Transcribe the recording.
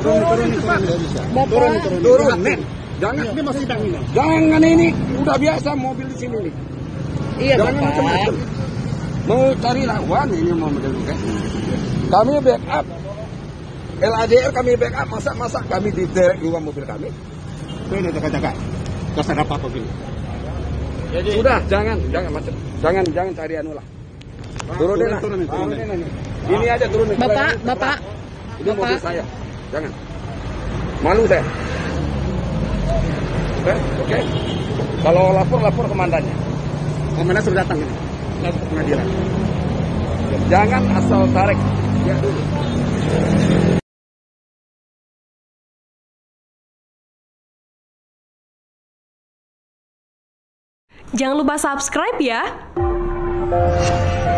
Turunin. Jangan ini masih ini. Jangan ini udah biasa mobil di sini nih. Iya, jangan Bapak. macam-macam. Mau cari lawan ini mau mendelukan. Kami backup. LADR kami backup, masa kami diderek juga mobil kami. Ini jaga-jaga. Kasar apa begini. Jadi, sudah, jangan macam. Jangan cari anu lah. Turunin lah. Ini aja turunin. Bapak. Ini mobil saya. Jangan. Malu saya. Oke. Kalau lapor komandannya. Komandan sudah datang ini. Lapor ke pengadilan. Jangan asal tarik. Ya dulu. Jangan lupa subscribe ya.